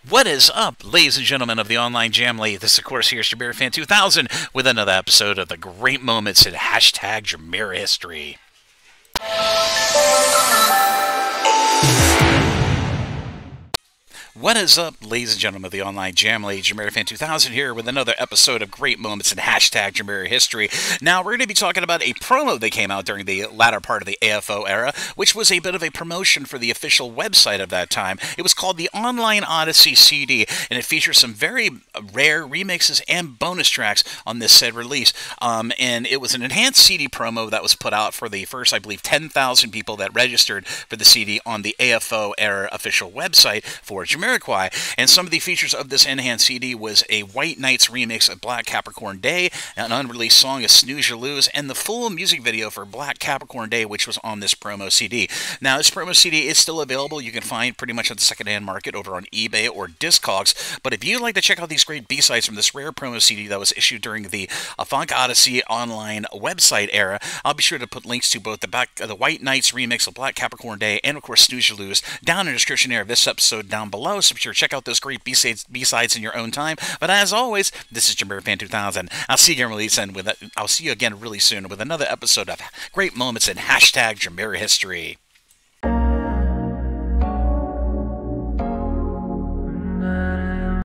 What is up, ladies and gentlemen of the online Jamily? This, of course, here's JamiroFan2000 with another episode of the great moments in hashtag Jamiro history. What is up, ladies and gentlemen of the online Jamily? JamiroFan2000 here with another episode of Great Moments in hashtag Jamiro history. Now, we're going to be talking about a promo that came out during the latter part of the AFO era, which was a bit of a promotion for the official website of that time. It was called the Online Odyssey CD, and it features some very rare remixes and bonus tracks on this said release. And it was an enhanced CD promo that was put out for the first, I believe, 10,000 people that registered for the CD on the AFO era official website for Jamiroquai. And some of the features of this enhanced CD was a White Nights remix of Black Capricorn Day, an unreleased song of Snooze, and the full music video for Black Capricorn Day, which was on this promo CD. Now, this promo CD is still available. You can find pretty much on the secondhand market over on eBay or Discogs. But if you'd like to check out these great B-sides from this rare promo CD that was issued during the Funk Odyssey online website era, I'll be sure to put links to both the White Nights remix of Black Capricorn Day and, of course, Snooze down in the description area of this episode down below. So be sure to check out those great B-sides in your own time. But as always, this is JamiroFan2000. I'll see you again really soon with another episode of Great Moments in hashtag Jamiro history.